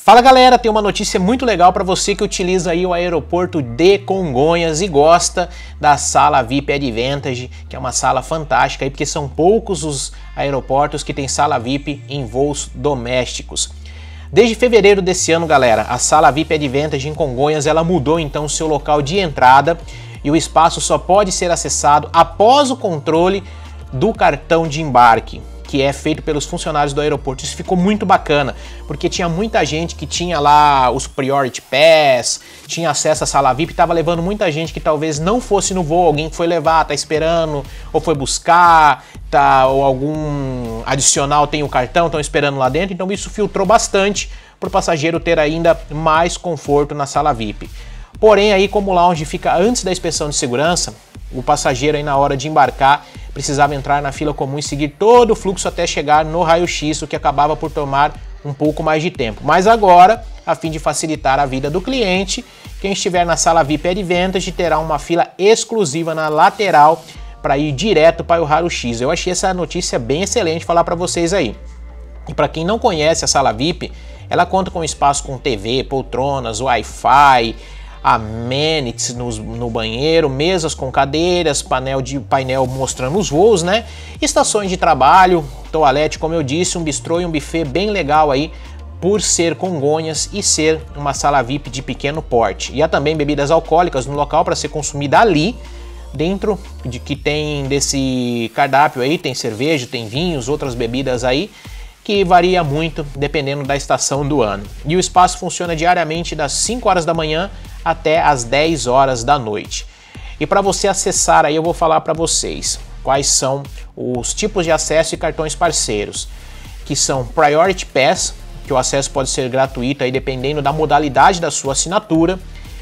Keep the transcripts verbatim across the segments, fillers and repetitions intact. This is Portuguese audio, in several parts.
Fala galera, tem uma notícia muito legal para você que utiliza aí o aeroporto de Congonhas e gosta da sala V I P Advantage, que é uma sala fantástica aí, porque são poucos os aeroportos que tem sala V I P em voos domésticos. Desde fevereiro desse ano, galera, a sala V I P Advantage em Congonhas, ela mudou então seu local de entrada e o espaço só pode ser acessado após o controle do cartão de embarque, que é feito pelos funcionários do aeroporto. Isso ficou muito bacana, porque tinha muita gente que tinha lá os Priority Pass, tinha acesso à sala V I P, estava levando muita gente que talvez não fosse no voo, alguém foi levar, tá esperando, ou foi buscar, tá, ou algum adicional tem o cartão, estão esperando lá dentro, então isso filtrou bastante para o passageiro ter ainda mais conforto na sala V I P. Porém, aí como o lounge fica antes da inspeção de segurança, o passageiro aí na hora de embarcar precisava entrar na fila comum e seguir todo o fluxo até chegar no raio-x, o que acabava por tomar um pouco mais de tempo. Mas agora, a fim de facilitar a vida do cliente, quem estiver na sala V I P Advantage terá uma fila exclusiva na lateral para ir direto para o raio-x. Eu achei essa notícia bem excelente falar para vocês aí. E para quem não conhece a sala V I P, ela conta com espaço com T V, poltronas, Wi-Fi, amenities no, no banheiro, mesas com cadeiras, painel, de, painel mostrando os voos, né? Estações de trabalho, toalete, como eu disse, um bistrô e um buffet bem legal aí, por ser Congonhas e ser uma sala V I P de pequeno porte. E há também bebidas alcoólicas no local para ser consumida ali, dentro de que tem desse cardápio aí, tem cerveja, tem vinhos, outras bebidas aí, que varia muito dependendo da estação do ano. E o espaço funciona diariamente das cinco horas da manhã até as dez horas da noite. E para você acessar aí eu vou falar para vocês quais são os tipos de acesso e cartões parceiros, que são Priority Pass, que o acesso pode ser gratuito aí dependendo da modalidade da sua assinatura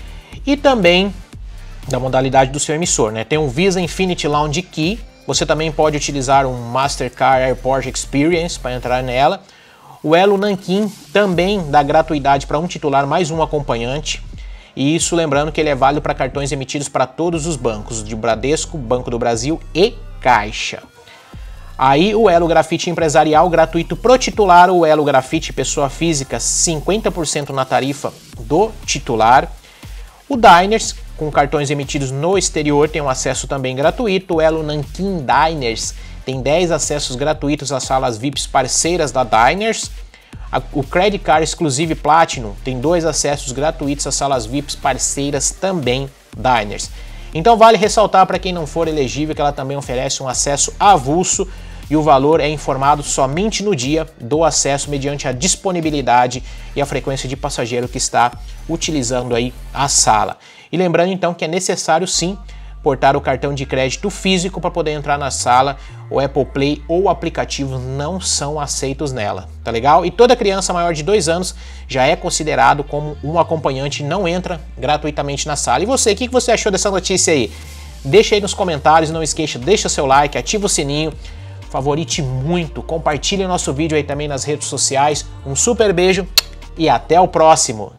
e também da modalidade do seu emissor, né? Tem um Visa Infinity Lounge Key. Você também pode utilizar um Mastercard Airport Experience para entrar nela. O Elo Nanquim também dá gratuidade para um titular mais um acompanhante. E isso lembrando que ele é válido para cartões emitidos para todos os bancos, de Bradesco, Banco do Brasil e Caixa. Aí o Elo Grafite Empresarial gratuito pro titular, o Elo Grafite Pessoa Física cinquenta por cento na tarifa do titular. O Diners, com cartões emitidos no exterior, tem um acesso também gratuito. O Elo Nanquim Diners tem dez acessos gratuitos às salas V I Ps parceiras da Diners. O Credit Card Exclusive Platinum tem dois acessos gratuitos às salas V I Ps parceiras também Diners. Então vale ressaltar para quem não for elegível que ela também oferece um acesso avulso e o valor é informado somente no dia do acesso mediante a disponibilidade e a frequência de passageiro que está utilizando aí a sala. E lembrando então que é necessário sim portar o cartão de crédito físico para poder entrar na sala. O Apple Play ou o aplicativo não são aceitos nela, tá legal? E toda criança maior de dois anos já é considerado como um acompanhante e não entra gratuitamente na sala. E você, o que você achou dessa notícia aí? Deixa aí nos comentários, não esqueça, deixa seu like, ativa o sininho, favorite muito, compartilhe o nosso vídeo aí também nas redes sociais. Um super beijo e até o próximo!